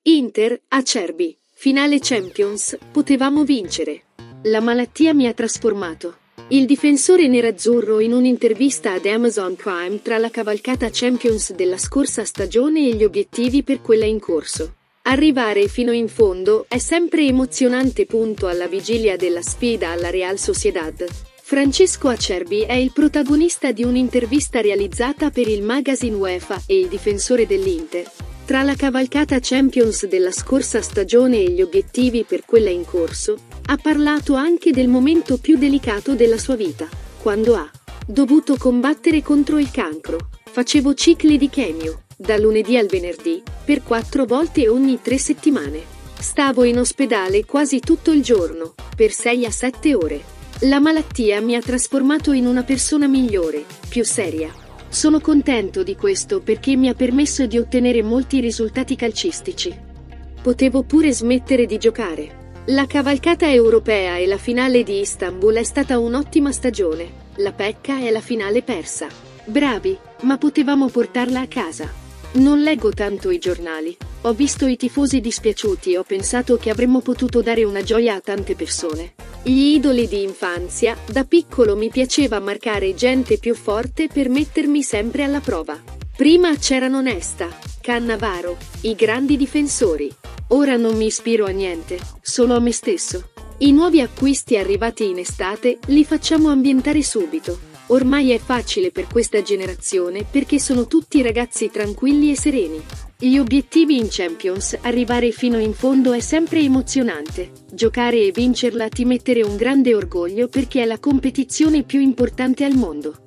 Inter, Acerbi. Finale Champions, potevamo vincere. La malattia mi ha trasformato. Il difensore nerazzurro in un'intervista ad Amazon Prime tra la cavalcata Champions della scorsa stagione e gli obiettivi per quella in corso. Arrivare fino in fondo è sempre emozionante. Alla vigilia della sfida alla Real Sociedad, Francesco Acerbi è il protagonista di un'intervista realizzata per il magazine UEFA e il difensore dell'Inter. Tra la cavalcata Champions della scorsa stagione e gli obiettivi per quella in corso, ha parlato anche del momento più delicato della sua vita, quando ha dovuto combattere contro il cancro. Facevo cicli di chemio, da lunedì al venerdì, per 4 volte ogni 3 settimane. Stavo in ospedale quasi tutto il giorno, per 6 a 7 ore. La malattia mi ha trasformato in una persona migliore, più seria. Sono contento di questo perché mi ha permesso di ottenere molti risultati calcistici. Potevo pure smettere di giocare. La cavalcata europea e la finale di Istanbul è stata un'ottima stagione. La pecca è la finale persa. Bravi, ma potevamo portarla a casa. Non leggo tanto i giornali. Ho visto i tifosi dispiaciuti e ho pensato che avremmo potuto dare una gioia a tante persone. Gli idoli di infanzia, da piccolo mi piaceva marcare gente più forte per mettermi sempre alla prova. Prima c'erano Nesta, Cannavaro, i grandi difensori. Ora non mi ispiro a niente, solo a me stesso. I nuovi acquisti arrivati in estate li facciamo ambientare subito. Ormai è facile per questa generazione perché sono tutti ragazzi tranquilli e sereni. Gli obiettivi in Champions, arrivare fino in fondo è sempre emozionante. Giocare e vincerla ti mette un grande orgoglio perché è la competizione più importante al mondo.